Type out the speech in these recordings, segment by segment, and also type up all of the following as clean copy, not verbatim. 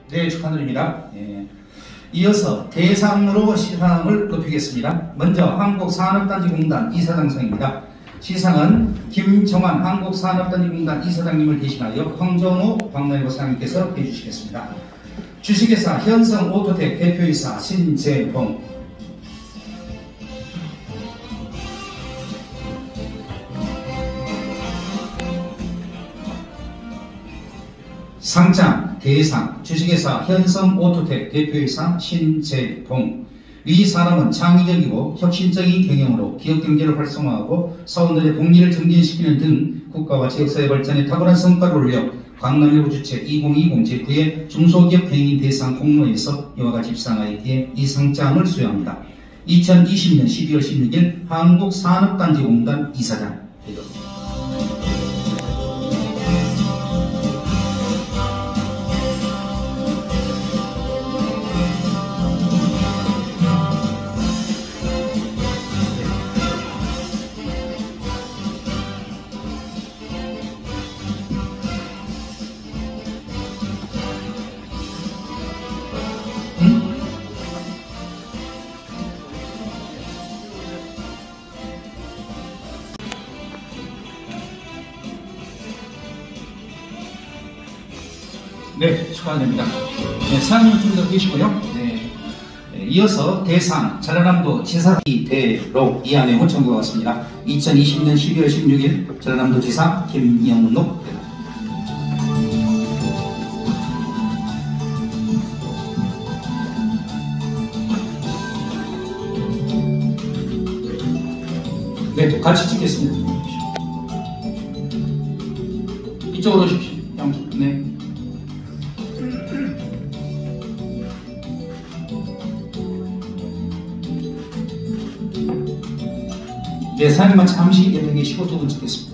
네, 축하드립니다. 예. 이어서 대상으로 시상을 높이겠습니다. 먼저 한국산업단지공단 이사장상입니다. 시상은 김정환 한국산업단지공단 이사장님을 대신하여 황정호 박나래고 사장님께서 해주시겠습니다. 주식회사 현성오토텍 대표이사 신재봉, 상장, 대상, 주식회사 현성오토텍 대표이사 신재봉. 위 사람은 창의적이고 혁신적인 경영으로 기업 경제를 활성화하고 사원들의 복리를 증진시키는 등 국가와 지역사회 발전에 탁월한 성과를 올려 광남일보 주최 2020 제9회 중소기업 행인 대상 공모에서 이와 같이 입상하였기에 이 상장을 수여합니다. 2020년 12월 16일 한국산업단지공단 이사장 대표. 네, 축하드립니다. 네, 사장님은 좀 더 계시고요. 네, 이어서 대상, 전라남도 지사대로 이 안에 호청과 같습니다. 2020년 12월 16일 전라남도 지사 김영록 대표. 네, 같이 찍겠습니다. 이쪽으로 오십시오. 양쪽. 네. 네, 사장님만 잠시 옆에 계시고 두 분 찍겠습니다.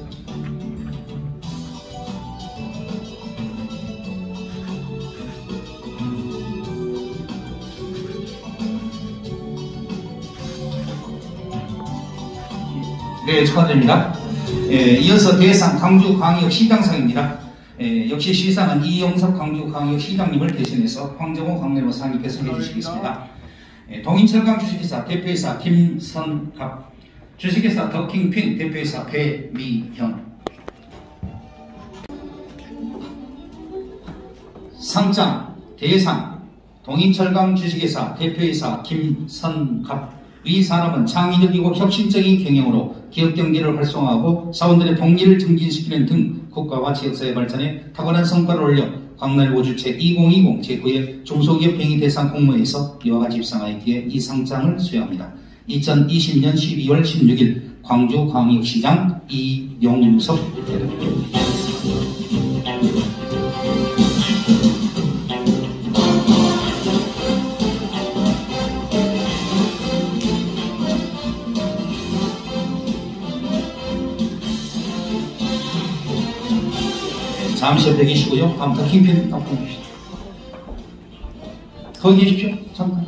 네, 축하드립니다. 이어서 대상 광주광역시장상입니다. 역시 시상은 이용섭 광주광역시장님을 대신해서 황정호 강내로 사장님께서 해주시겠습니다. 동인철강 주식회사 대표이사 김선갑, 주식회사 더킹핀 대표이사 배미형. 상장, 대상, 동인철강 주식회사 대표이사 김선갑. 위 사람은 창의적이고 혁신적인 경영으로 기업 경제를 활성화하고 사원들의 복리를 증진시키는 등 국가와 지역사회 발전에 탁월한 성과를 올려 광남일보 주최 2020 제9회 중소기업 행인 대상 공모에서 이와 같이 입상하였기에 이 상장을 수여합니다. 2020년 12월 16일 광주광역시장 이용섭 대표. 잠시 옆에 계시고요. 다음 더킹핀 앞으로 계십시오. 거기 계십시오. 잠깐.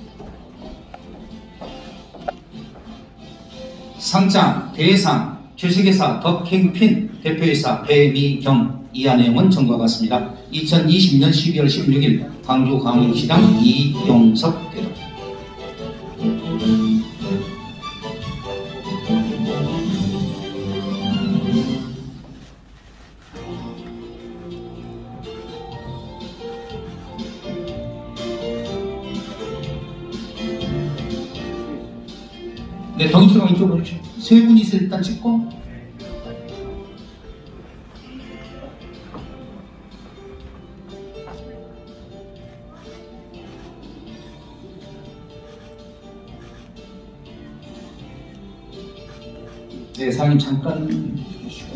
상장, 대상, 주식회사 더킹핀 대표이사 배미경. 이하 내용은 전과 같습니다. 2020년 12월 16일 광주광역시장 이용섭 대표. 네, 동인철강 이쪽으로 오십시오. 세 분이서 일단 찍고. 네, 사장님 잠깐 해주시고.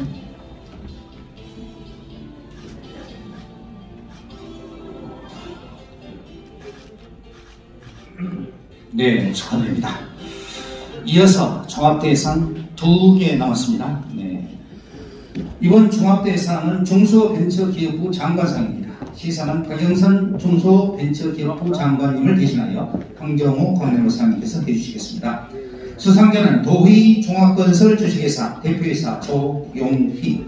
네, 축하드립니다. 이어서 종합대상 2개 남았습니다. 네. 이번 종합대상은 중소벤처기업부 장관상입니다. 시상은 박영선 중소벤처기업부 장관님을 대신하여 황정호 광내로 사장님께서 해주시겠습니다. 수상자는 도희 종합건설 주식회사 대표이사 조용희.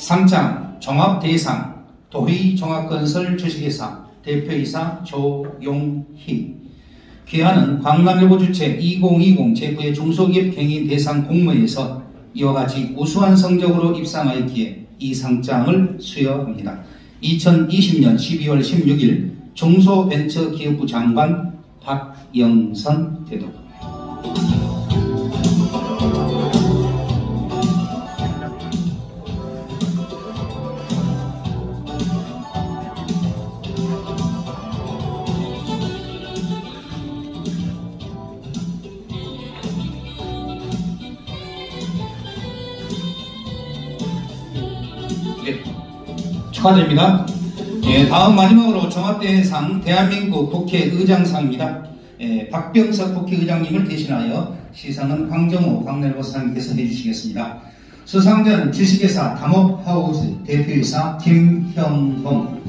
상장 종합대상 도희종합건설 주식회사 대표이사 조용희. 귀하는 광남일보 주최 2020 제9회 중소기업 경인 대상 공모에서 이와 같이 우수한 성적으로 입상하였기에 이 상장을 수여합니다. 2020년 12월 16일 중소벤처기업부 장관 박영선 대도. 네, 축하드립니다. 예, 다음 마지막으로 종합대상 대한민국 국회의장상입니다. 예, 박병석 국회의장님을 대신하여 시상은 황정호 광남일보 사장님께서 해주시겠습니다. 수상자는 주식회사 담업하우스 대표이사 김형범.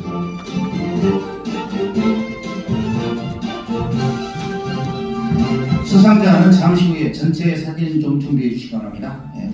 수상자는 잠시 후에 전체 사진 좀 준비해 주시기 바랍니다. 예.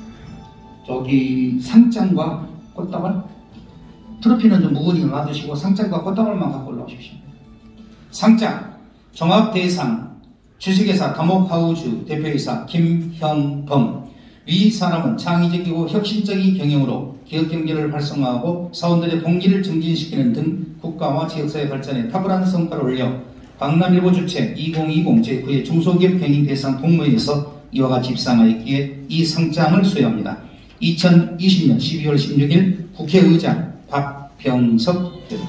저기 상장과 꽃다발, 트로피는 좀 무거우니까 놔두시고 상장과 꽃다발만 갖고 올라오십시오. 상장 종합대상 주식회사 담업하우스 대표이사 김형범. 위 사람은 창의적이고 혁신적인 경영으로 기업 경제를 활성화하고 사원들의 복리를 증진시키는 등 국가와 지역사회 발전에 탁월한 성과를 올려 광남일보 주최 2020 제9회 중소기업 경인 대상 공모에서 이와 같이 입상하였기에 이 상장을 수여합니다. 2020년 12월 16일 국회의장 박병석 대표.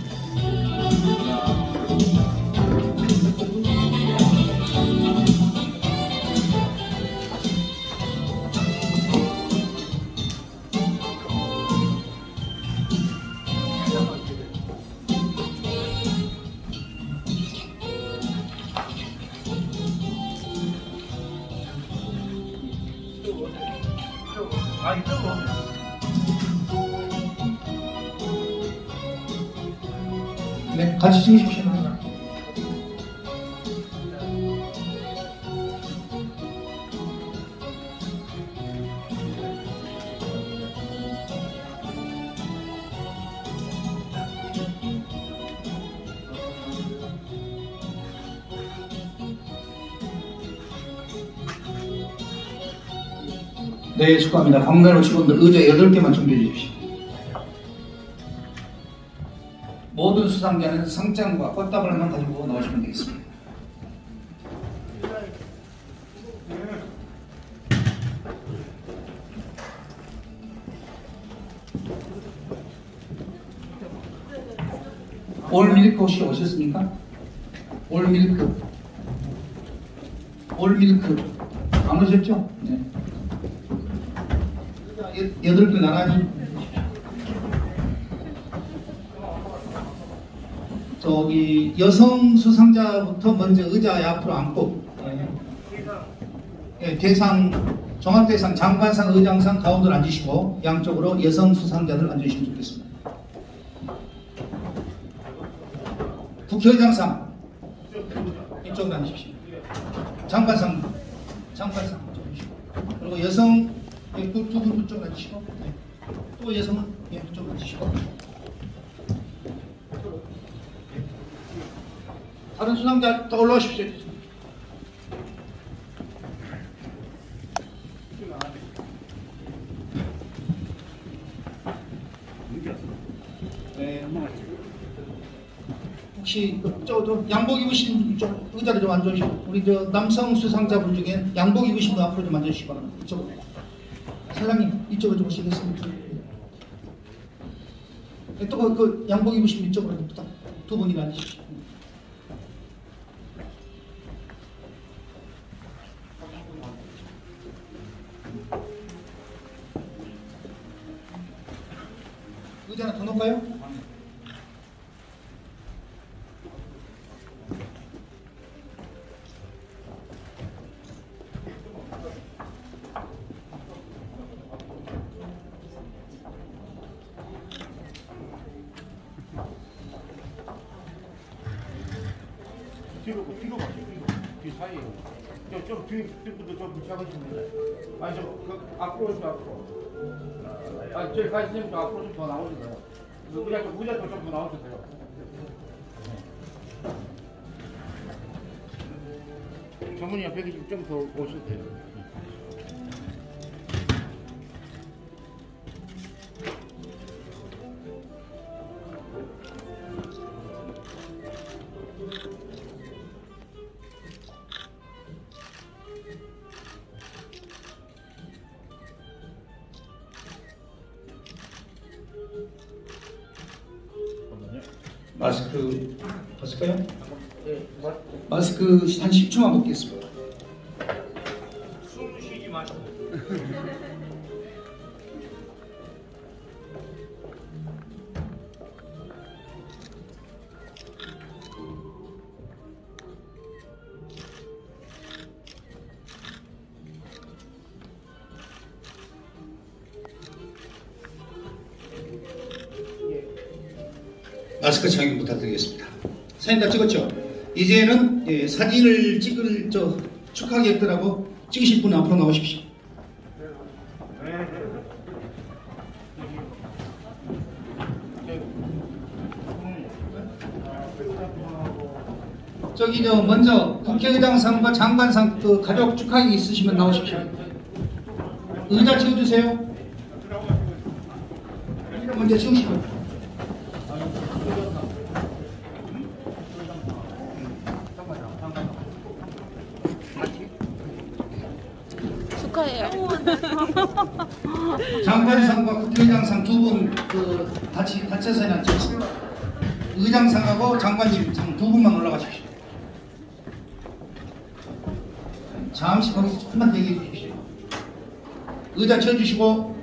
네, 같이 찍으십시오. 네, 축하합니다. 광남일보 직원들 의자 8개만 준비해 주십시오. 모든 수상자는 상장과 꽃다발만 가지고 나오시면 되겠습니다. 올밀크 혹시 오셨습니까? 올밀크 안 오셨죠? 네. 8개 나란히 저기 여성 수상자부터 먼저 의자에 앞으로 앉고, 예, 대상 종합대상 장관상 의장상 가운데로 앉으시고 양쪽으로 여성 수상자들 앉으시면 좋겠습니다. 국회의장상 이쪽으로 앉으십시오. 장관상 그리고 여성 두 분 그쪽 앉으시고, 네. 또 여성은 그쪽 앉으시고, 다른 수상자 더 올라오십시오. 네, 혹시 저 양복 입으신 이쪽 의자를 좀 앉으시고, 우리 저 남성 수상자분 중에 양복 입으신 분 앞으로 좀 앉으시기 바랍니다. 이쪽 사장님 이쪽으로 좀 오시겠습니까? 네, 또 그 양복 입으신 분 이쪽으로 부탁. 두 분이 앉으십시오. 의자 하나 더 놓을까요? 뒤로 가, 뒤 사이에. 좀 뒤부터 좀 작아지면 돼. 아니 좀 앞으로 좀 앞으로. 아 저기 가 있으면 좀 앞으로 좀 더 나오세요. 의자 좀더 나오세요. 전문이 옆에 좀 더 오셔도 돼요. 마스크 벗을까요? 네, 마스크 한 10초만 벗겠습니다. 숨 쉬지 마시고. 마스크 착용 부탁드리겠습니다. 사진 다 찍었죠? 이제는 사진을 찍을 축하객들하고 찍으실 분 앞으로 나오십시오. 저기 먼저 국회의장상과 장관상 가족 축하객 있으시면 나오십시오. 의자 치워주세요. 먼저 치우시고. 축하해요. 장관상과 국회의장상 두 분 같이 사진 찍으세요. 의장상하고 장관님 상 두 분만 올라가십시오. 잠시 거기서 조금만 대기해 주십시오. 의자 쳐주시고.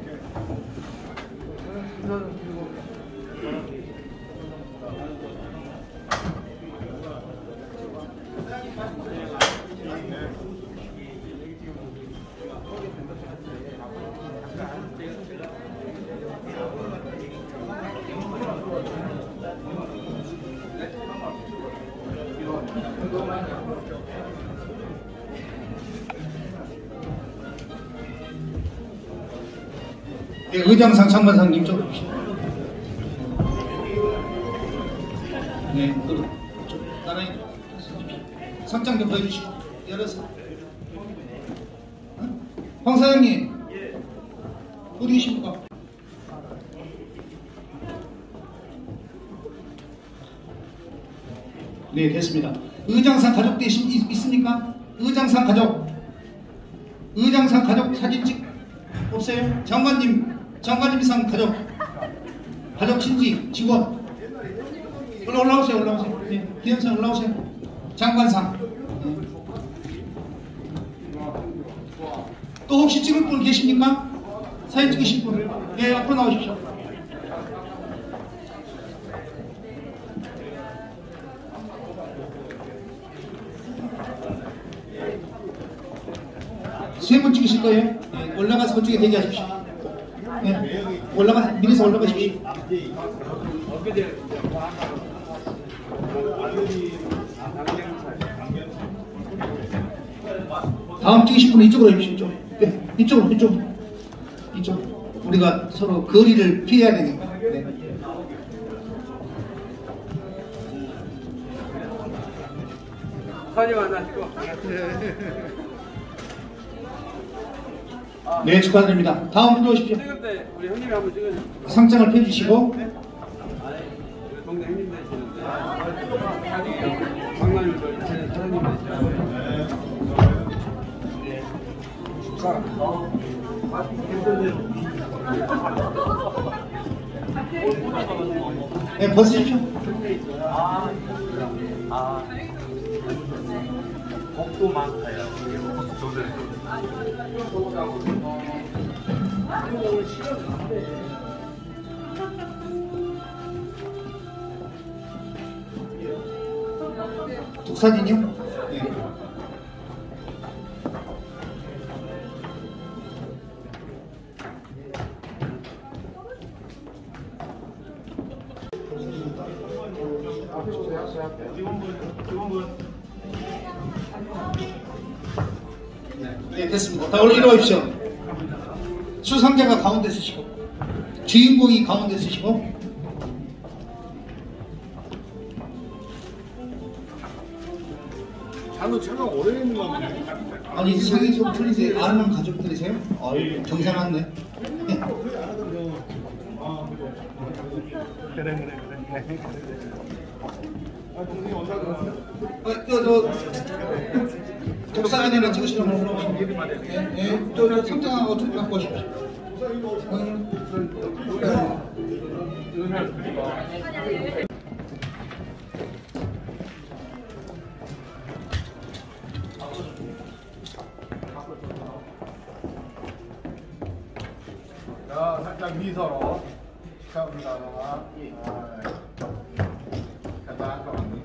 네, 의장상 장관상님 쪽으로 오십시오. 네, 나란히 상장 좀 보여주시고 열어서. 황 사장님 어디 계십니까? 네, 됐습니다. 의장상 가족도 있습니까? 의장상 가족 사진 찍 없어요? 장관님상 가족 친지 직원 올라오세요. 네, 기현상 올라오세요. 장관상. 네. 또 혹시 찍을 분 계십니까? 사진 찍으실 분? 네, 앞으로 나오십시오. 세 분 찍으실 거예요? 네, 올라가서 그쪽에 대기하십시오. 네, 미리서 올라가십시오. 다음 찍으실 분은 이쪽으로 해주십시오. 네, 이쪽. 우리가 서로 거리를 피해야 되니까. 네. 사진 안 하시고. 네, 축하드립니다. 다음 분 오십시오. 찍을 때 우리 형님이 한번 찍어주세요. 상장을 펴주시고. 동네 형님 되시는데. 장관님 사장님 되시는데. 네, 벗으십시오. 복도 많아요. 독사진이요? 네. 직원분. 네, 됐습니다. 자, 얼른 일어나십시오. 수상자가 가운데 쓰시고, 주인공이 가운데 쓰시고, 장은 차가 오래 있는 건데. 아니, 상이 좀 틀리세요? 아는 가족들이세요? 아유, 정상 많네. 아, 동생이 언제 들어왔어? 독사관이나 찍으시려면 물어보시면 예, 저 상장하고 좀 갖고 오십시오. 자, 살짝 미소로 축하합니다. 간다, 잠깐만요.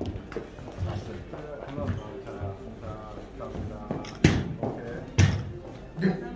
한번 더. 자, 축하합니다. 오케이.